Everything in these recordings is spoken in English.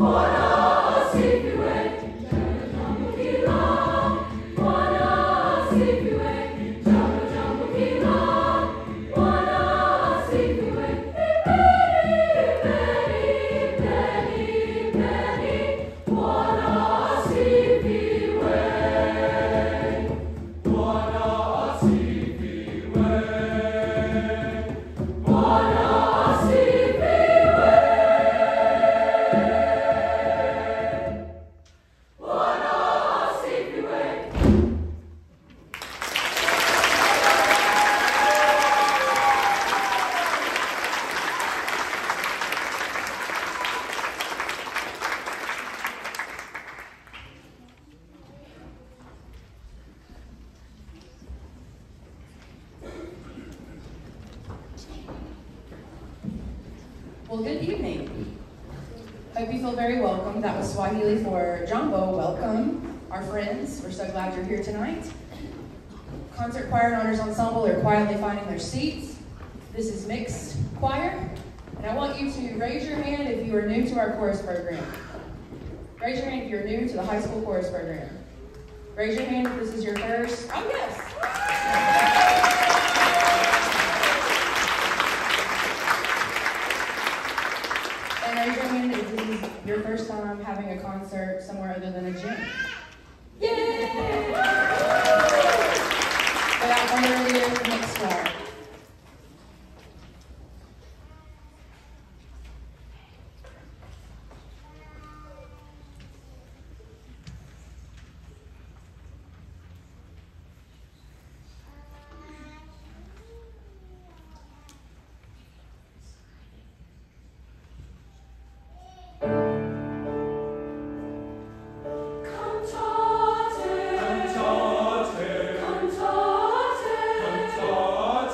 Well, good evening. Hope you feel very welcome. That was Swahili for Jambo. Welcome, our friends. We're so glad you're here tonight. Concert choir and honors ensemble are quietly finding their seats. This is mixed choir, and I want you to raise your hand if you are new to our chorus program. Raise your hand if you're new to the high school chorus program. Raise your hand if this is your first. Oh, yes. Raise your hand if this is your first time having a concert somewhere other than a gym. Yay! Without further ado, next choir. Cantate, cantate, cantate.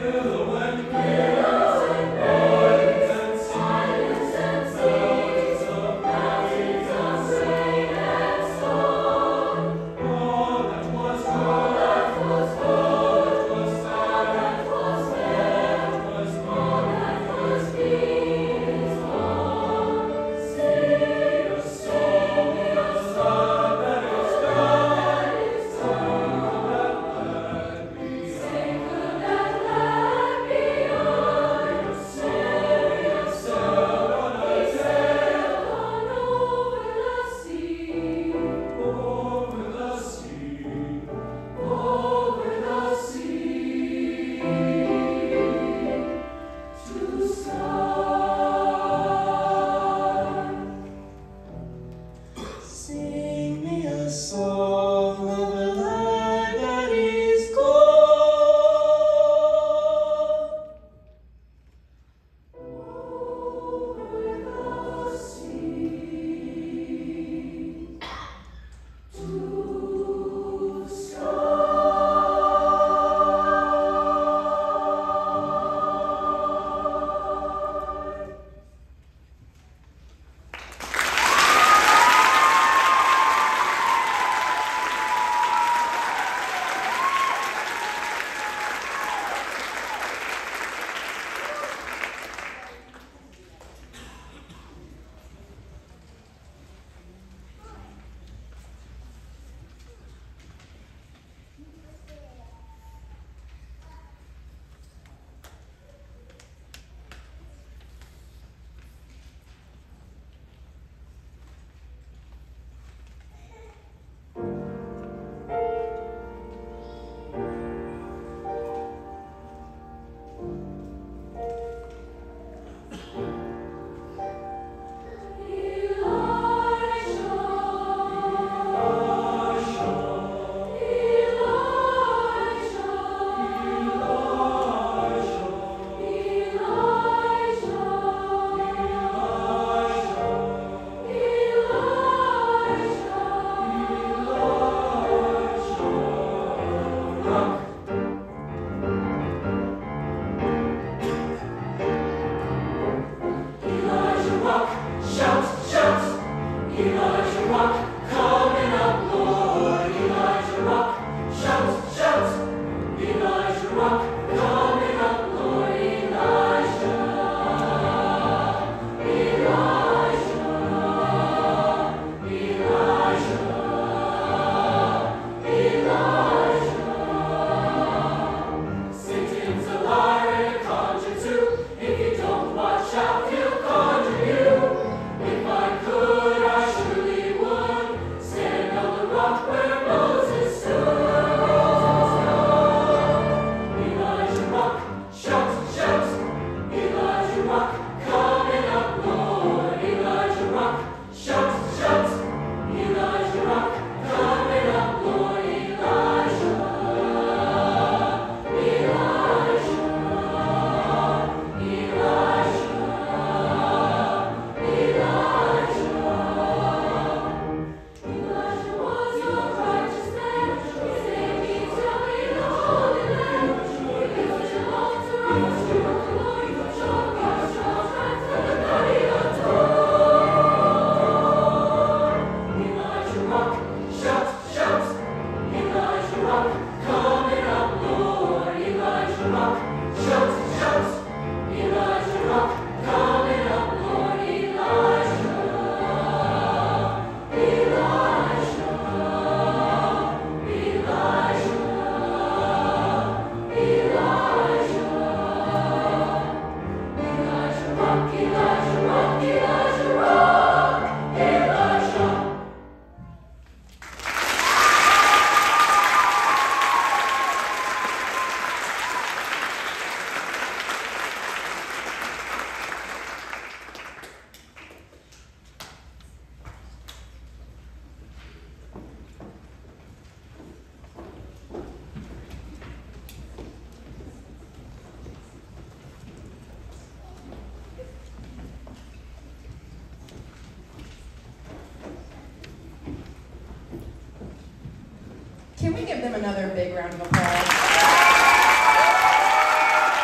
Can we give them another big round of applause?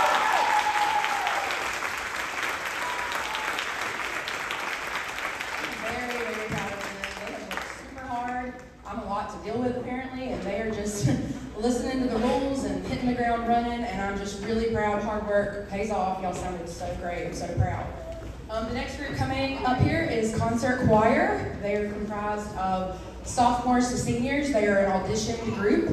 hard work pays off. Y'all sounded so great. I'm so proud. The next group coming up here is Concert Choir. They are comprised of sophomores to seniors. They are an auditioned group.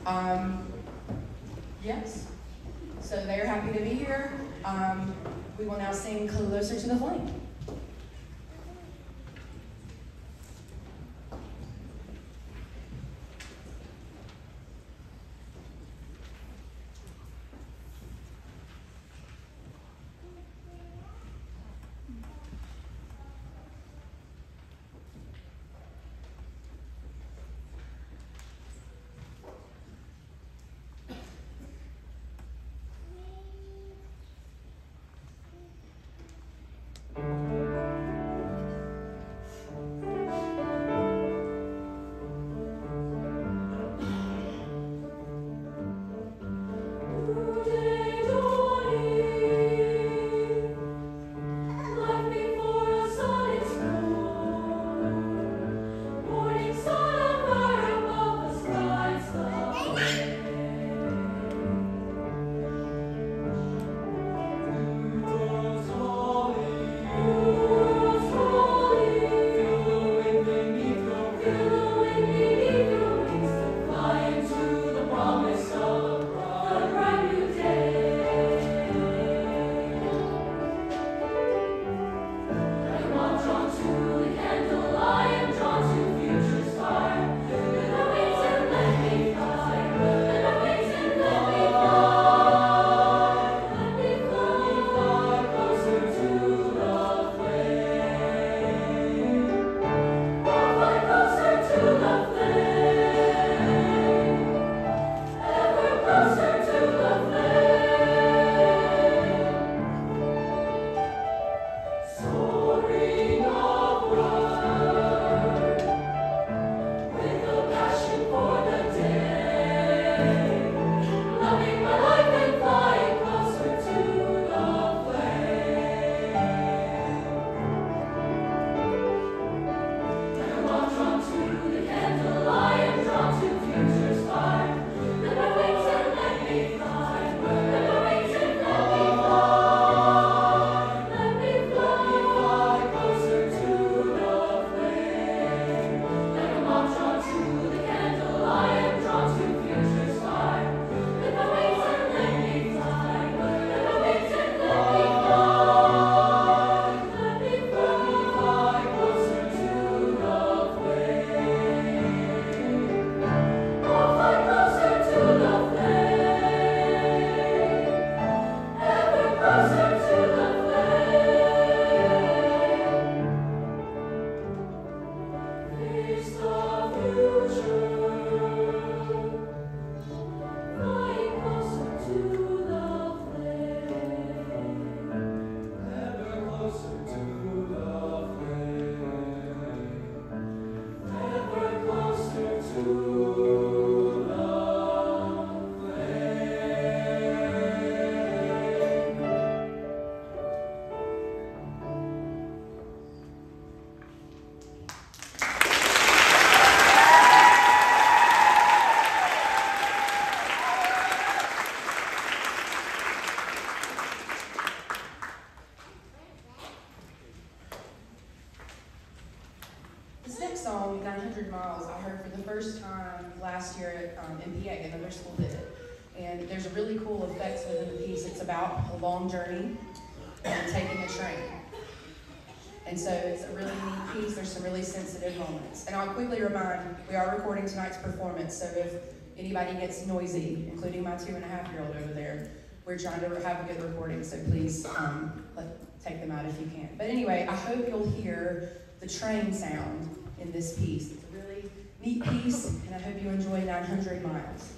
Yes. So they're happy to be here. We will now sing Closer to the Flame. This next song, 900 Miles, I heard for the first time last year at MPA, another school did it. And there's a really cool effects within the piece. It's about a long journey and taking a train. And so it's a really neat piece. There's some really sensitive moments. And I'll quickly remind, we are recording tonight's performance, so if anybody gets noisy, including my 2.5-year-old over there, we're trying to have a good recording, so please take them out if you can. But anyway, I hope you'll hear the train sound in this piece. It's a really neat piece, and I hope you enjoy 900 Miles.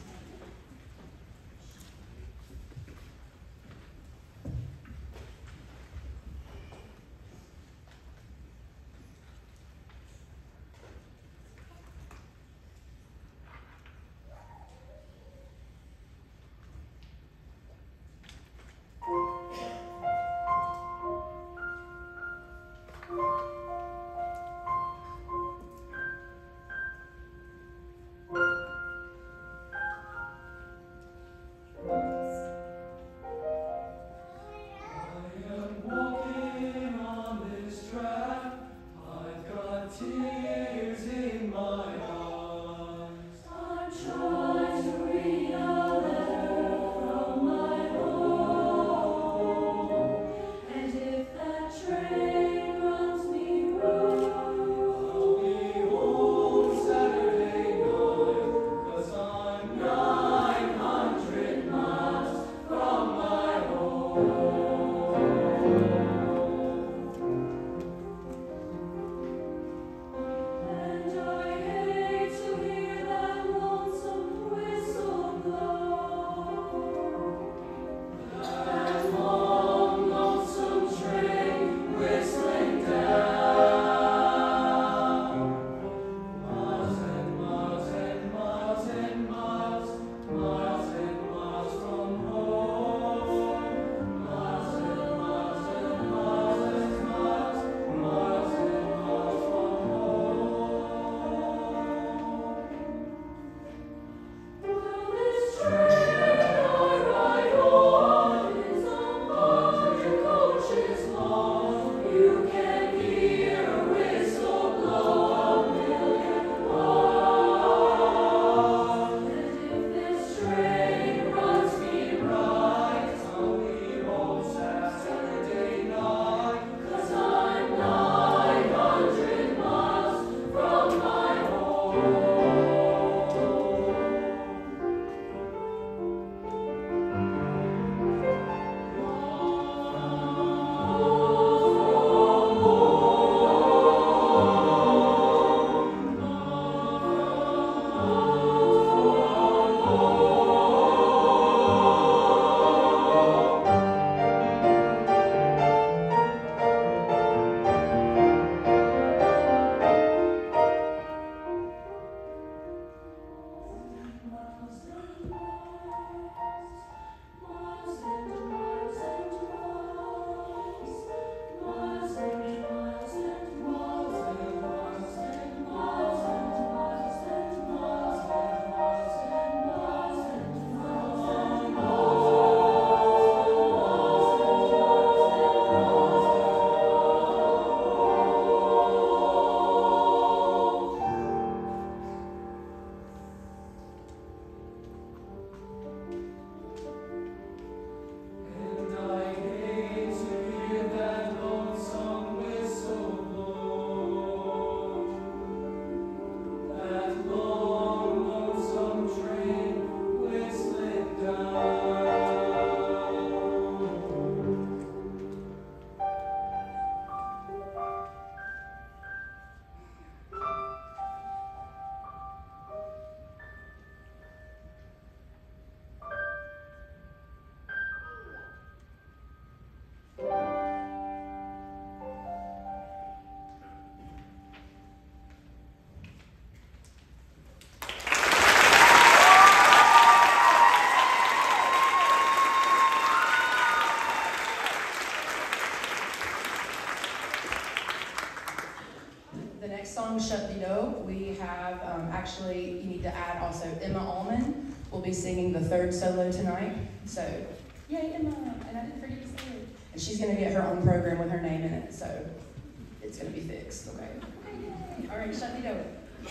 song Shut the Dope, we have actually, you need to add also Emma Allman will be singing the third solo tonight. So, yay, Emma! And I didn't forget to say it. And she's going to get her own program with her name in it, so it's going to be fixed, okay? Okay, yay. All right, Shut the Dope.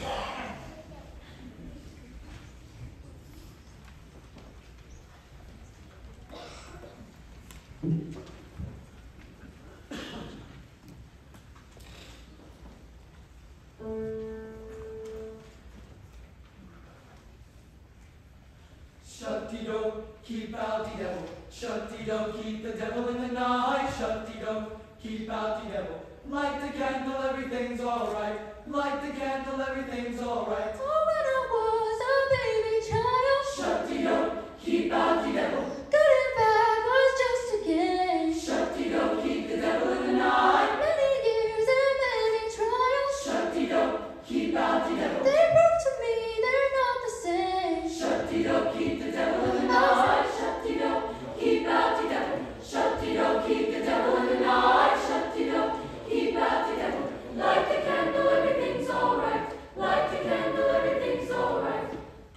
Shut the door, keep out the devil. Shut the door, keep the devil in the night. Shut the door, keep out the devil. Light the candle, everything's alright. Light the candle, everything's alright. Oh, when I was a baby child, Shut the door, keep out the devil. good and bad was just a game. Shut the door, keep the devil in the night. Many years and many trials, Shut the door, keep out the devil. they proved to me they're not the same. Shut the door, keep the devil in the night. Shut the door, keep out the devil. Shut the door, keep the devil in the night. Shut the door, keep out the devil. Light the candle, everything's alright. Light the candle, everything's alright.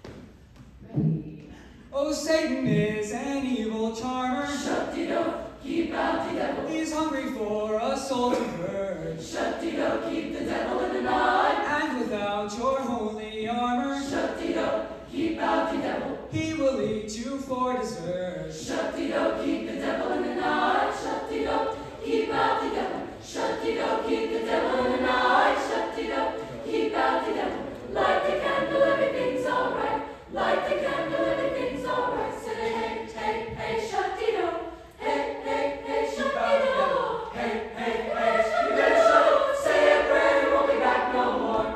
Oh, Satan is an evil charmer. Shut the door, keep out the devil. He's hungry for a soul to purge. Shut the door, keep the devil in the night. And without your holy armor, Shut the door, keep out the devil. he will eat you for dessert. Shut the door, keep the devil in the night. Shut the door, keep out the devil. Shut the door, keep the devil in the night. Shut the door, keep out the devil. Light the candle, everything's alright. Light the candle, everything's alright. Say hey, hey, hey, shut the door. Hey, hey, hey, shut the door. Hey, hey, hey, you better shut it. Say a prayer, you won't be back no more.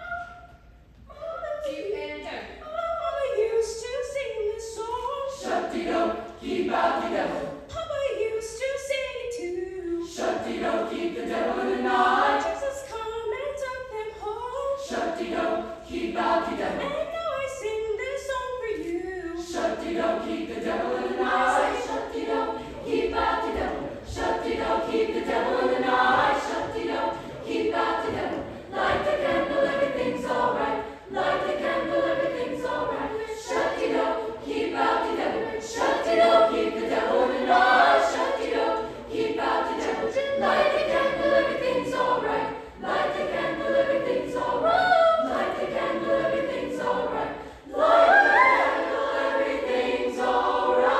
Mama used to sing this song. Shut the door, keep out the devil. Papa used to sing it too. Shut the door, keep the devil in the night. Jesus come and took them home. Shut the door, keep out the devil. And now I sing this song for you. Shut the door, keep the devil in the night. Shut the door, keep out the devil. Shut the door, keep the devil in the night. Shut the door, keep out the devil. Light the candle, everything's alright. Light the candle, everything's alright. Shut the door, keep out the devil. Shut the door, keep the devil in the night. Shut the door, keep out the devil. Light the candle, everything's alright. Light the candle, everything's alright. Light the candle, everything's alright. Light the candle, everything's alright.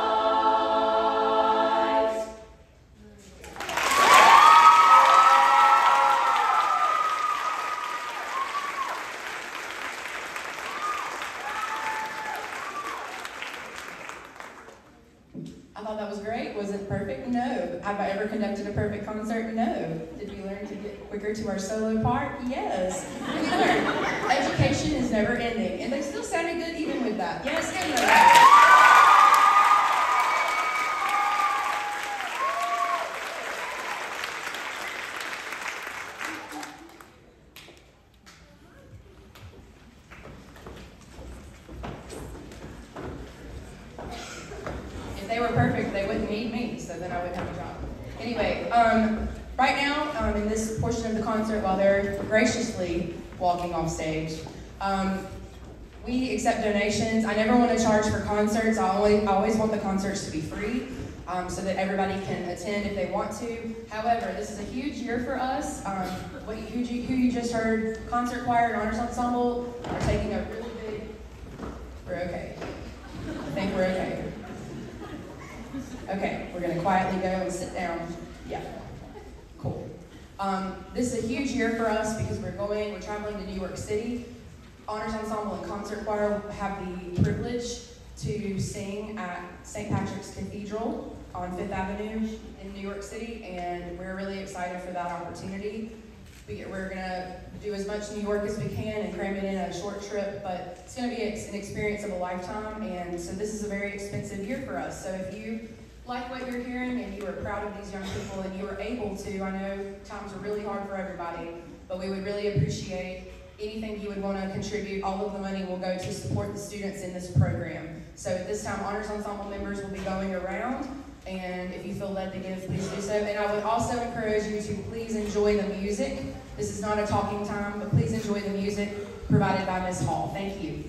I thought that was great. Was it perfect? No. Have I ever conducted a perfect concert? No. Did we learn to get quicker to our solo part? Yes. We learned. Education is never ending. And they still sounded good even with that. Yes and no. If they were perfect, they wouldn't need me, so then I wouldn't have a job. Anyway, right now, in this portion of the concert, while they're graciously walking off stage, we accept donations. I never want to charge for concerts. I always want the concerts to be free, so that everybody can attend if they want to. However, this is a huge year for us. Who you just heard, Concert Choir and Honors Ensemble, are taking a really big... We're okay. I think we're okay. Okay, we're going to quietly go and sit down. Yeah, cool. This is a huge year for us because we're traveling to New York City. Honors Ensemble and Concert Choir have the privilege to sing at St. Patrick's Cathedral on 5th Avenue in New York City, and we're really excited for that opportunity. We're going to do as much New York as we can and cram it in a short trip, but it's going to be an experience of a lifetime, and so this is a very expensive year for us. So if you like what you're hearing and you are proud of these young people and you are able to, I know times are really hard for everybody, but we would really appreciate anything you would want to contribute. All of the money will go to support the students in this program. So at this time, Honors Ensemble members will be going around, and if you feel led to give, please do so. And I would also encourage you to please enjoy the music This is not a talking time, but please enjoy the music provided by Ms. Hall. Thank you.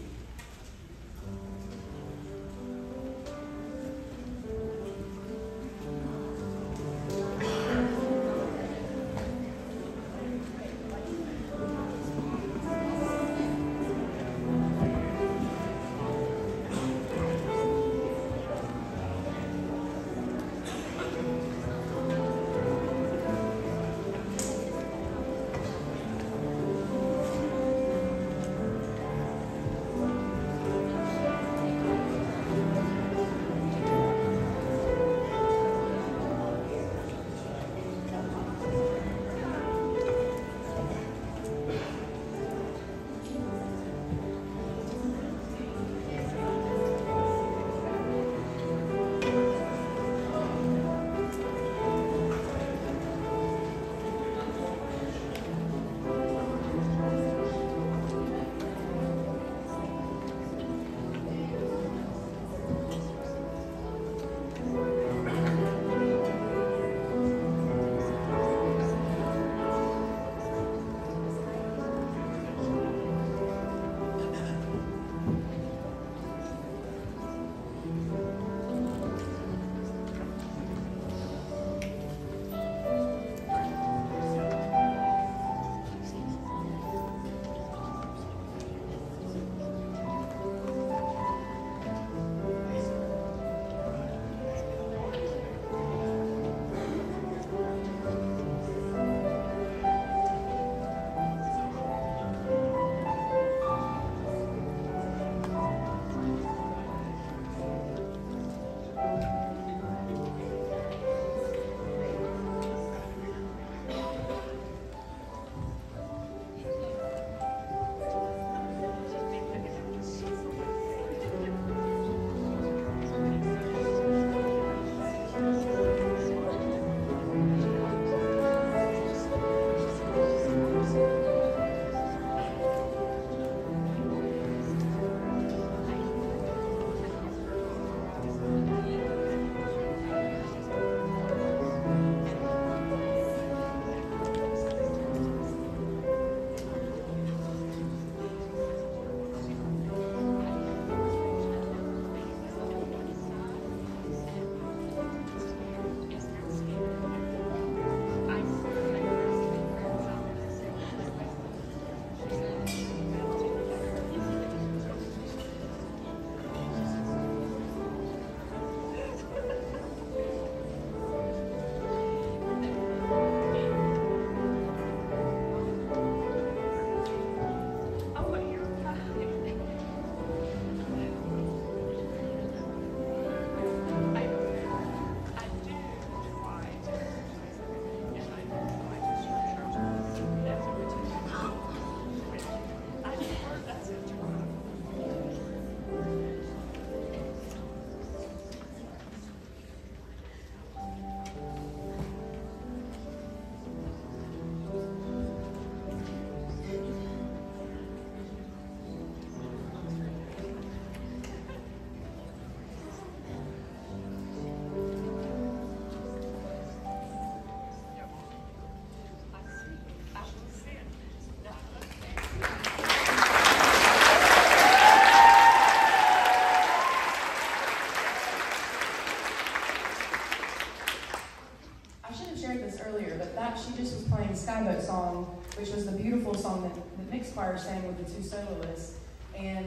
She just was playing Skyboat Song, which was the beautiful song that the mixed choir sang with the two soloists. And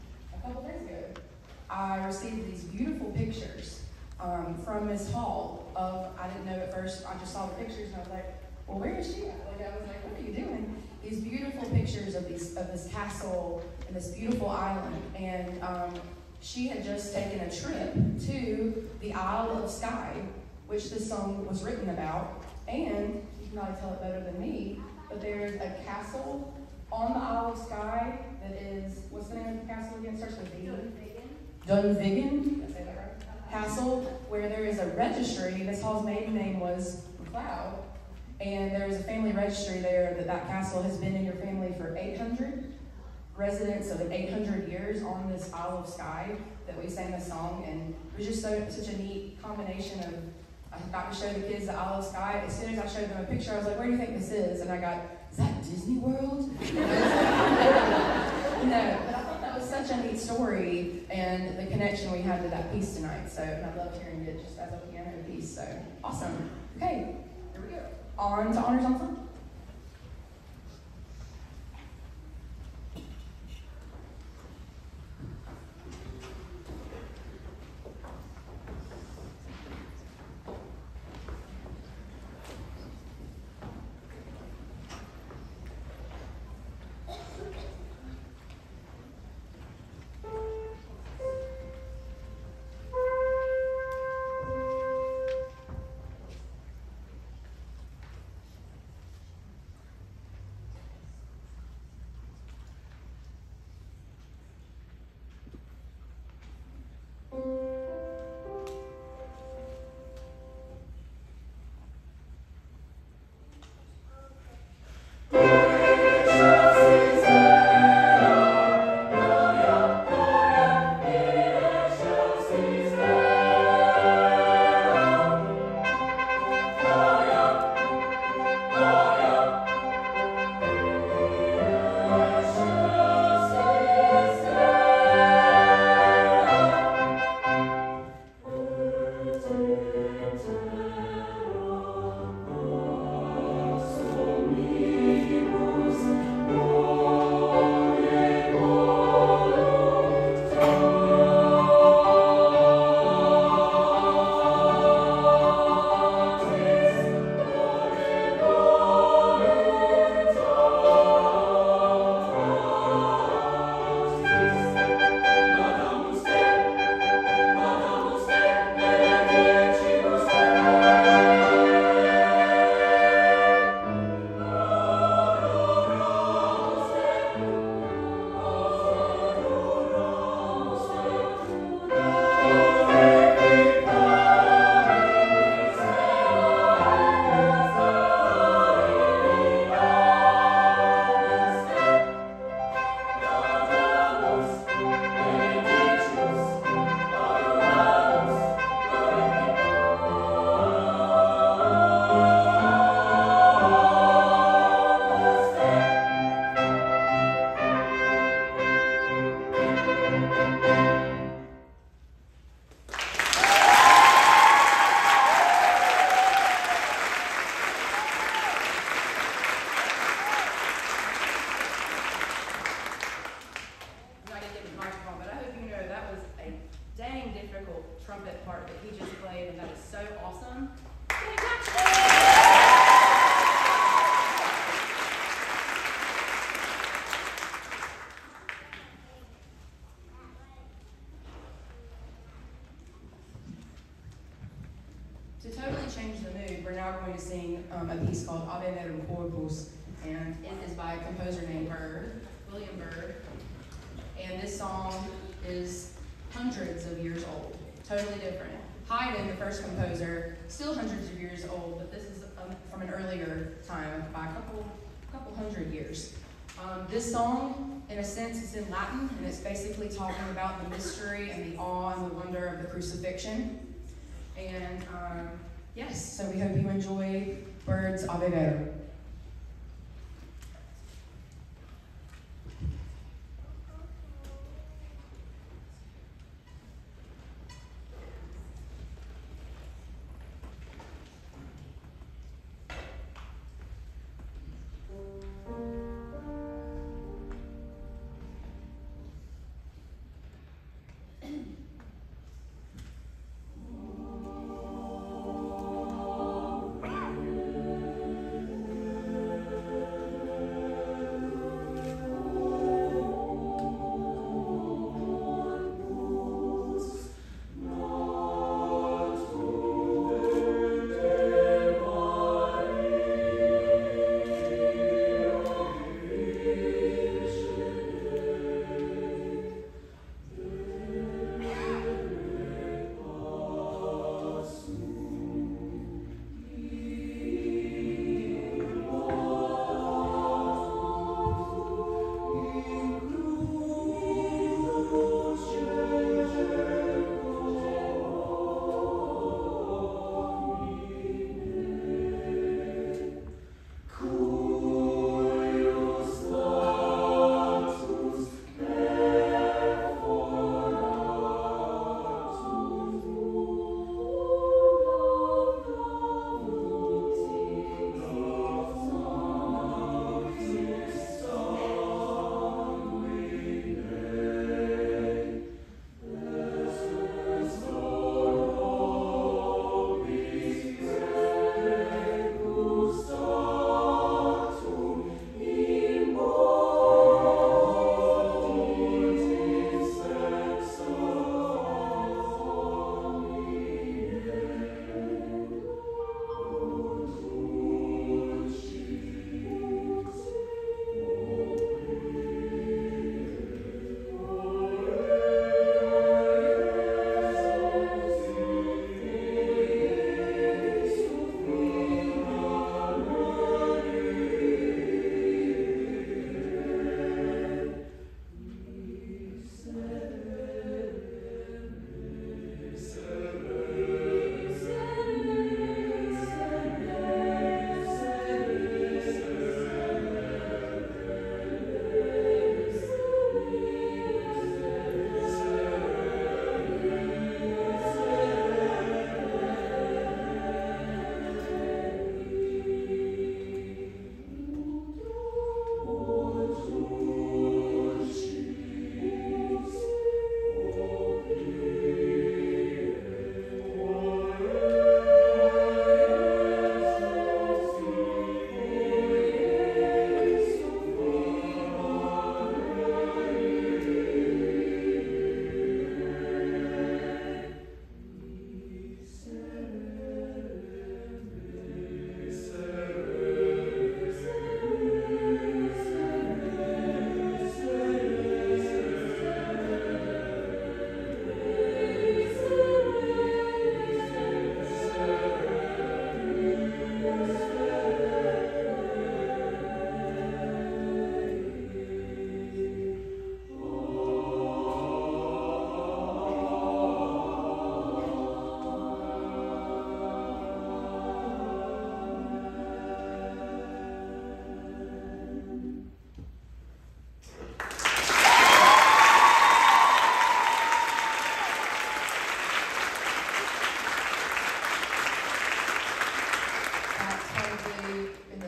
a couple days ago, I received these beautiful pictures from Miss Hall of, I didn't know at first, I just saw the pictures and I was like, well, where is she at? Like, I was like, what are you doing? These beautiful pictures of this castle and this beautiful island. And she had just taken a trip to the Isle of Skye, which this song was written about. And you can probably tell it better than me, but there's a castle on the Isle of Skye that is, what's the name of the castle again? Starts with D. Dunvegan. Did I say that right? Castle, where there is a registry. Miss Hall's maiden name was McLeod, and there is a family registry there that castle has been in your family for 800 residents of 800 years on this Isle of Skye that we sang this song, and it was just such a neat combination of, I got to show the kids the Isle of Skye. As soon as I showed them a picture, I was like, where do you think this is? And I got is that Disney World? No, but I thought that was such a neat story and the connection we had to that piece tonight. So, and I loved hearing it just as a piano piece. So, awesome. Okay, here we go. On to Honors Ensemble. To totally change the mood, we're now going to sing a piece called Ave Verum Corpus, and it is by a composer named Byrd, William Byrd. And this song is hundreds of years old, totally different. Haydn, the first composer, still hundreds of years old, but this is from an earlier time, by a couple hundred years. This song, in a sense, is in Latin, and it's basically talking about the mystery and the awe and the wonder of the crucifixion. And yes, so we hope you enjoy Byrd's Ave Verum.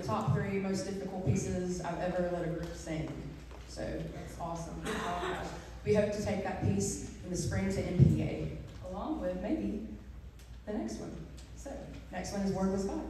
top 3 most difficult pieces I've ever let a group sing. So that's awesome. We hope to take that piece in the spring to MPA, along with maybe the next one. So, next one is Word Was God.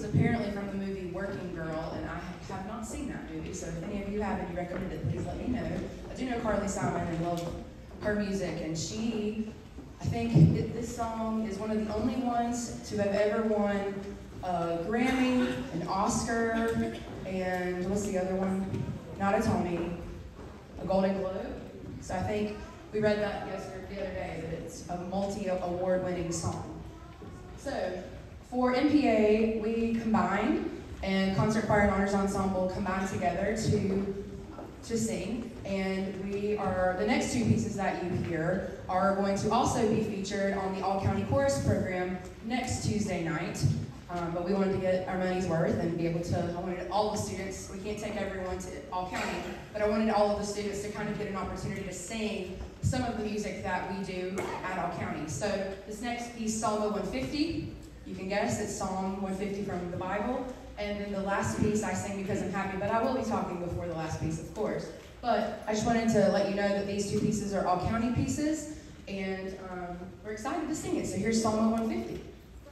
apparently from the movie Working Girl, and I have not seen that movie, so if any of you have and you recommend it, please let me know. I do know Carly Simon and love her music, and I think this song is one of the only ones to have ever won a Grammy, an Oscar, and what's the other one? Not a Tony, a Golden Globe. So I think we read that the other day, that it's a multi-award winning song. So for MPA, we combined, and Concert Choir and Honors Ensemble combined together to sing. And the next two pieces that you hear are going to also be featured on the All-County Chorus program next Tuesday night. But we wanted to get our money's worth and be able to, I wanted all the students, we can't take everyone to All-County, but I wanted all of the students to kind of get an opportunity to sing some of the music that we do at All-County. So this next piece, Psalm 150, you can guess it's Psalm 150 from the Bible. And then the last piece I sing because I'm happy, but I will be talking before the last piece, of course. But I just wanted to let you know that these two pieces are All-County pieces, and we're excited to sing it. So here's Psalm 150.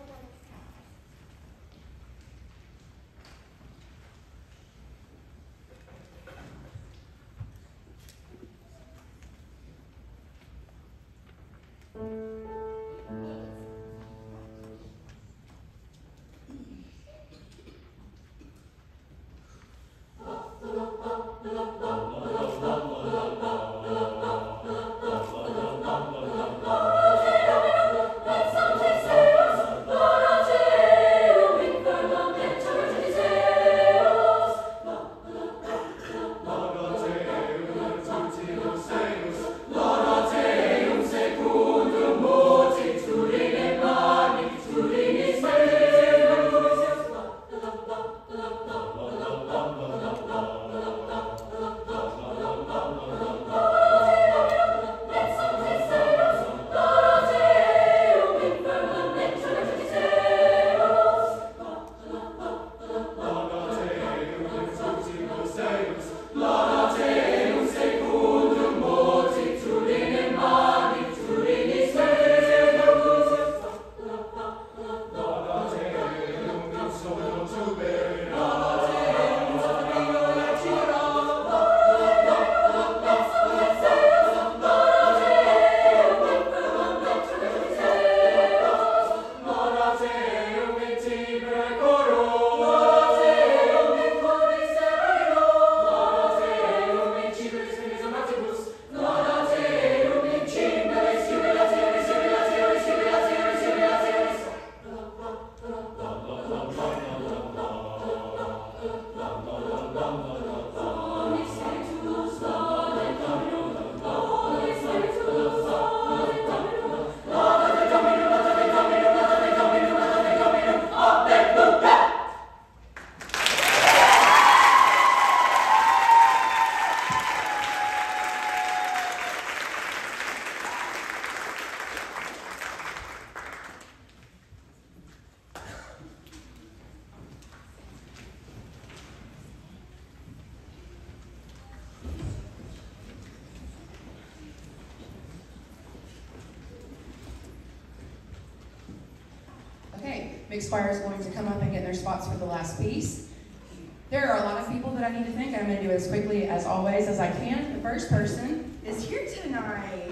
Mixed choir is going to come up and get their spots for the last piece. There are a lot of people that I need to thank. I'm going to do it as quickly as always as I can. The first person is here tonight.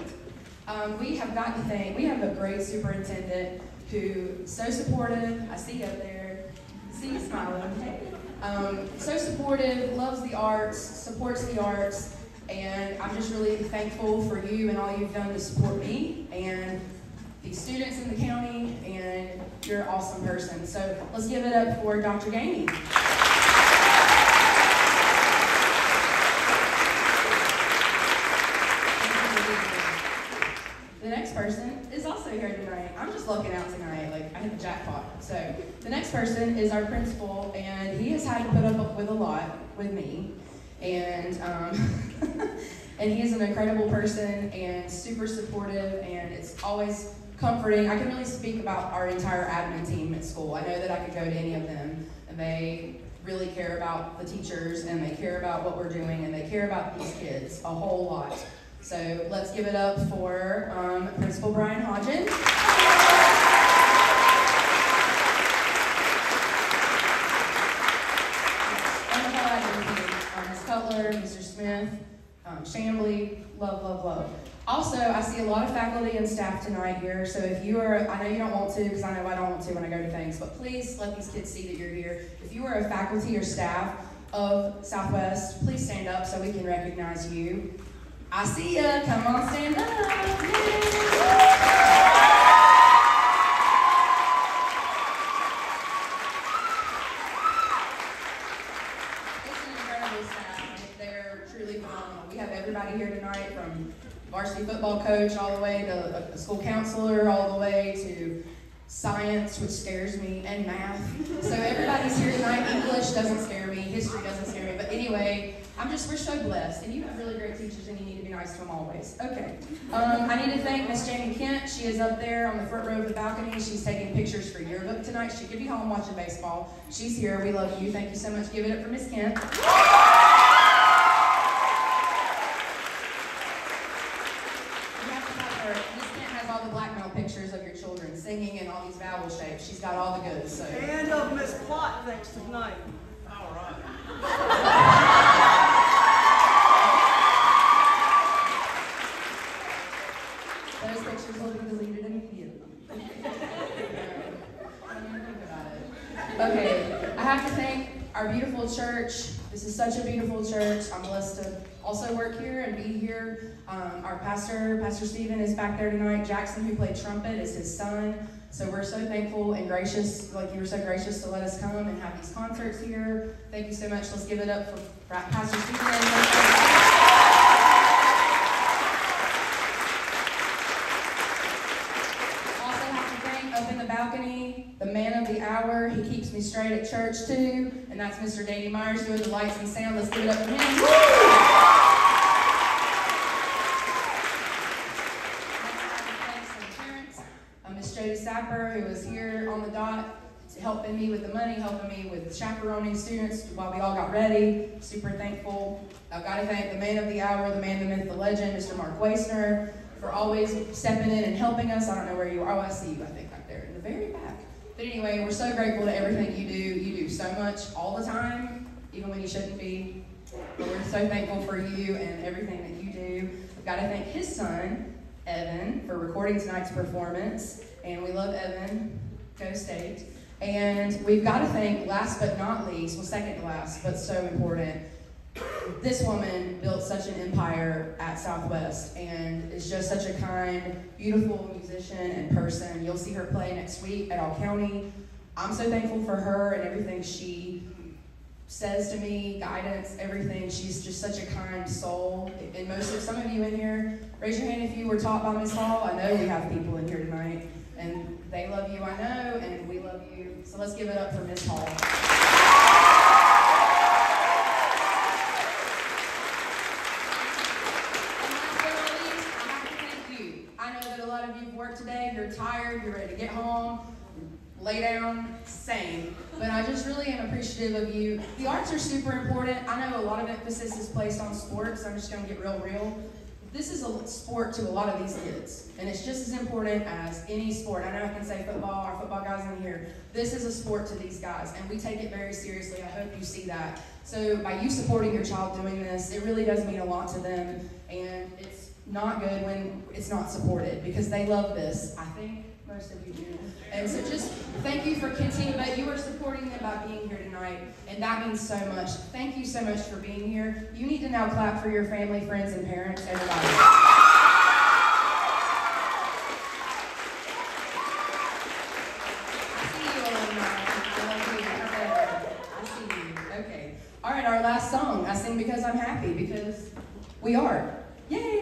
We have got to thank, we have a great superintendent who's so supportive. I see you up there. See you smiling. So supportive, loves the arts, supports the arts, and I'm just really thankful for you and all you've done to support me and the students in the county, and you're an awesome person. So let's give it up for Dr. Gainey. The next person is also here tonight. I'm just looking out tonight, like I hit the jackpot. So the next person is our principal, and he has had to put up with a lot with me. And and he is an incredible person and super supportive, and it's always comforting. I can really speak about our entire admin team at school. I know that I could go to any of them, and they really care about the teachers, and they care about what we're doing, and they care about these kids a whole lot. So let's give it up for Principal Brian Hodgen. lot of faculty and staff tonight here, so if you are, I know you don't want to, because I know I don't want to when I go to things, but please let these kids see that you're here. If you are a faculty or staff of Southwest, please stand up so we can recognize you. I see ya. Come on, stand up. Yay. Everybody here tonight, from varsity football coach all the way to a school counselor, all the way to science, which scares me, and math. So everybody's here tonight. English doesn't scare me, history doesn't scare me, but anyway, we're so blessed, and you have really great teachers, and you need to be nice to them always. Okay, I need to thank Miss Jamie Kent. She is up there on the front row of the balcony. She's taking pictures for yearbook tonight. She could be home watching baseball. She's here. We love you. Thank you so much. Give it up for Miss Kent. Pictures of your children singing in all these vowel shapes. She's got all the goods. So. And of Miss Plot thanks tonight. All right. Those pictures will be deleted immediately. Okay, I have to thank our beautiful church. This is such a beautiful church. I'm blessed to also work here and be here. Our pastor, Pastor Stephen, is back there tonight. Jackson, who played trumpet, is his son. So we're so thankful and gracious, like you were so gracious to let us come and have these concerts here. Thank you so much. Let's give it up for Pastor Stephen. Also have to thank, up in the balcony, the man of the hour. He keeps me straight at church too, and that's Mr. Danny Myers doing the lights and sound. Let's give it up for him. Woo! Miss Jody Sapper, who was here on the dot, helping me with the money, helping me with chaperoning students while we all got ready. Super thankful. I've got to thank the man of the hour, the man, the myth, the legend, Mr. Mark Waisner, for always stepping in and helping us. I don't know where you are. Oh, I see you, I think, back there in the very back. But anyway, we're so grateful to everything you do. You do so much all the time, even when you shouldn't be. But we're so thankful for you and everything that you do. We've got to thank his son, Evan, for recording tonight's performance. And we love Evan. Go State. And we've got to thank, last but not least, well, second to last, but so important, this woman built such an empire at Southwest and is just such a kind, beautiful musician and person. You'll see her play next week at All County. I'm so thankful for her and everything she says to me, guidance, everything. She's just such a kind soul. And some of you in here, raise your hand if you were taught by Ms. Hall. I know we have people in here tonight, and they love you, I know, and we love you. So let's give it up for Ms. Hall. And last but not least, I have to thank you. I know that a lot of you have worked today, you're tired, you're ready to get home, lay down, same. But I just really am appreciative of you. The arts are super important. I know a lot of emphasis is placed on sports. I'm just going to get real. This is a sport to a lot of these kids, and it's just as important as any sport. I know I can say football, our football guys in here. This is a sport to these guys, and we take it very seriously. I hope you see that. So by you supporting your child doing this, it really does mean a lot to them, and it's not good when it's not supported, because they love this. I think most of you do. And so just thank you for continuing, but you are supporting them by being here tonight, and that means so much. Thank you so much for being here. You need to now clap for your family, friends, and parents, everybody. I see you, alumni. I see you. Okay. All right, our last song. I sing because I'm happy, because we are. Yay!